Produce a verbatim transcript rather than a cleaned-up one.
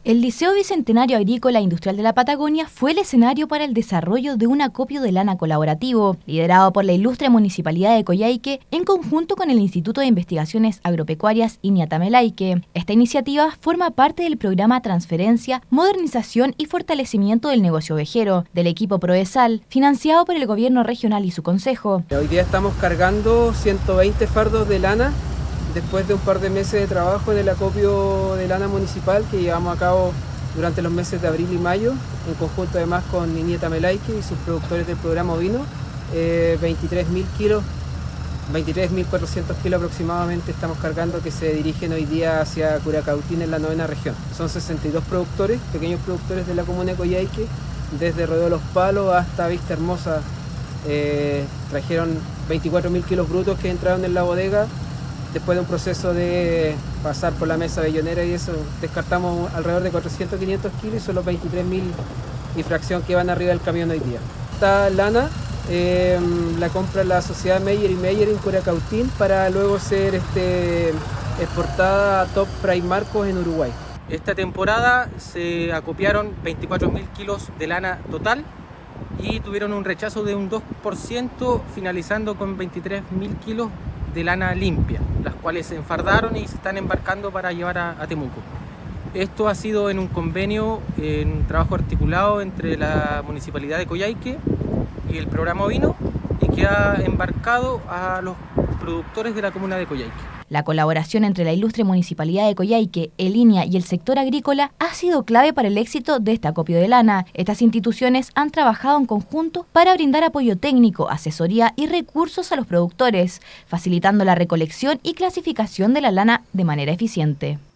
El Liceo Bicentenario Agrícola e Industrial de la Patagonia fue el escenario para el desarrollo de un acopio de lana colaborativo, liderado por la ilustre Municipalidad de Coyhaique en conjunto con el Instituto de Investigaciones Agropecuarias Iñatamelaique. Esta iniciativa forma parte del programa Transferencia, Modernización y Fortalecimiento del Negocio Ovejero, del equipo Proesal, financiado por el Gobierno Regional y su Consejo. Hoy día estamos cargando ciento veinte fardos de lana, después de un par de meses de trabajo en el acopio de lana municipal que llevamos a cabo durante los meses de abril y mayo, en conjunto además con Iñatamelaique y sus productores del programa ovino. eh, veintitrés mil kilos, veintitrés mil cuatrocientos kilos aproximadamente estamos cargando, que se dirigen hoy día hacia Curacautín en la novena región. Son sesenta y dos productores, pequeños productores de la comuna de Coyhaique, desde Rodeo Los Palos hasta Vista Hermosa. Eh, trajeron veinticuatro mil kilos brutos que entraron en la bodega. Después de un proceso de pasar por la mesa bellonera y eso, descartamos alrededor de cuatrocientos a quinientos kilos y son los veintitrés mil y fracción que van arriba del camión hoy día. Esta lana eh, la compra la sociedad Meyer y Meyer en Curacautín para luego ser este, exportada a Top Fray Marcos en Uruguay. Esta temporada se acopiaron veinticuatro mil kilos de lana total y tuvieron un rechazo de un dos por ciento, finalizando con veintitrés mil kilos de lana limpia, las cuales se enfardaron y se están embarcando para llevar a, a Temuco. Esto ha sido en un convenio, en un trabajo articulado entre la Municipalidad de Coyhaique y el programa ovino, y que ha embarcado a los productores de la comuna de Coyhaique. La colaboración entre la ilustre Municipalidad de Coyhaique, el I N A y el sector agrícola ha sido clave para el éxito de este acopio de lana. Estas instituciones han trabajado en conjunto para brindar apoyo técnico, asesoría y recursos a los productores, facilitando la recolección y clasificación de la lana de manera eficiente.